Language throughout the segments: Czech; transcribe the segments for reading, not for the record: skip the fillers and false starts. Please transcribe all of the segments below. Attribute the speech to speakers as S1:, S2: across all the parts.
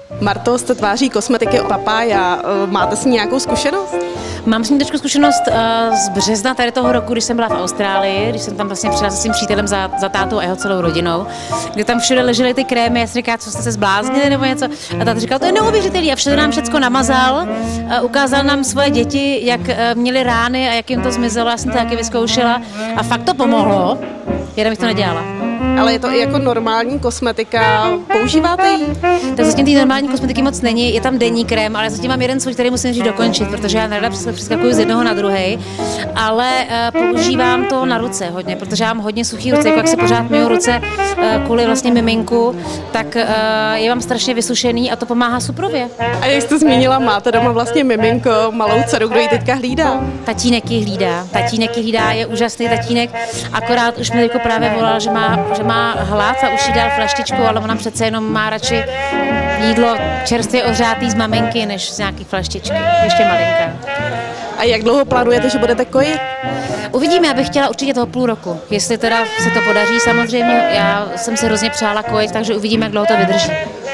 S1: Marto, jste tváří kosmetiky Papaya. Máte s ní nějakou zkušenost?
S2: Mám s ní trošku zkušenost z března tady toho roku, když jsem byla v Austrálii, když jsem tam vlastně přijela se svým přítelem za tátou a jeho celou rodinou, kde tam všude ležely ty krémy, já jsem říkala, co jste se zbláznili nebo něco. A táta říkal, to je neuvěřitelný a všude nám všecko namazal, ukázal nám svoje děti, jak měly rány a jak jim to zmizelo, já jsem to taky vyzkoušela a fakt to pomohlo, jenom bych to nedělala.
S1: Ale je to i jako normální kosmetika, používáte ji?
S2: Tak zatím té normální kosmetiky moc není, je tam denní krém, ale zatím mám jeden svůj, který musím říct dokončit, protože já nerada přeskakuju z jednoho na druhý, ale používám to na ruce hodně, protože já mám hodně suchý ruce, jako jak se pořád myju ruce kvůli vlastně miminku, tak je mám strašně vysušený a to pomáhá suprově.
S1: A jak jste zmínila, máte doma vlastně miminko, malou dceru, kdo ji teďka hlídá?
S2: Tatínek ji hlídá, je úžasný tatínek, akorát už mi jako právě volal, že má hlad a už jí dal flaštičku, ale ona přece jenom má radši jídlo čerstvě ohřátý z maminky, než z nějaký flaštičky, ještě malinká.
S1: A jak dlouho plánujete, že budete kojit?
S2: Uvidíme, já bych chtěla určitě toho půl roku, jestli teda se to podaří samozřejmě, já jsem si hrozně přála kojit, takže uvidíme, jak dlouho to vydrží.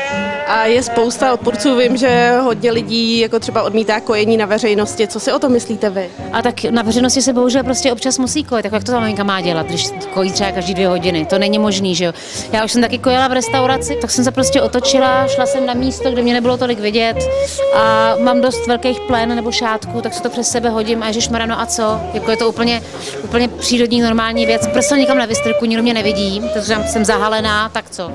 S1: A je spousta odpůrců, vím, že hodně lidí jako třeba odmítá kojení na veřejnosti. Co si o tom myslíte vy?
S2: A tak na veřejnosti se bohužel prostě občas musí kojit, tak jak to ta maminka má dělat, když kojí třeba každý 2 hodiny, to není možný, že jo. Já už jsem taky kojila v restauraci, tak jsem se prostě otočila, šla jsem na místo, kde mě nebylo tolik vidět a mám dost velkých plen nebo šátků, tak se to přes sebe hodím a ježišmarja, no a co? Jako je to úplně přírodní normální věc, prsel nikam nevystrku, nikdo mě nevidí, protože jsem zahalená, tak co?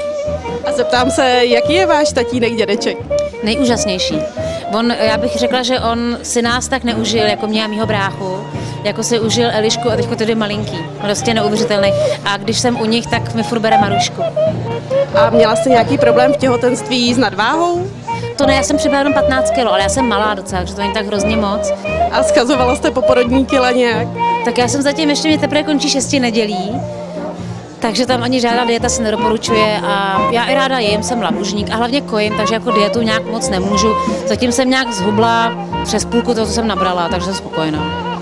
S1: A zeptám se, jaký je váš tatínek, dědeček?
S2: Nejúžasnější. Já bych řekla, že on si nás tak neužil, jako mě a mýho bráchu, jako si užil Elišku a teďko tedy malinký. Prostě neuvěřitelný. A když jsem u nich, tak mi furt bere Marušku.
S1: A měla jste nějaký problém v těhotenství s nadváhou?
S2: To ne, já jsem přibyla jenom 15 kg, ale já jsem malá docela, takže to není tak hrozně moc.
S1: A schazovala jste poporodní kila nějak?
S2: Tak já jsem zatím, ještě mě teprve končí 6 nedělí, takže tam ani žádná dieta se nedoporučuje a já i ráda jím, jsem labužník a hlavně kojím, takže jako dietu nějak moc nemůžu. Zatím jsem nějak zhubla přes půlku toho, co jsem nabrala, takže jsem spokojená.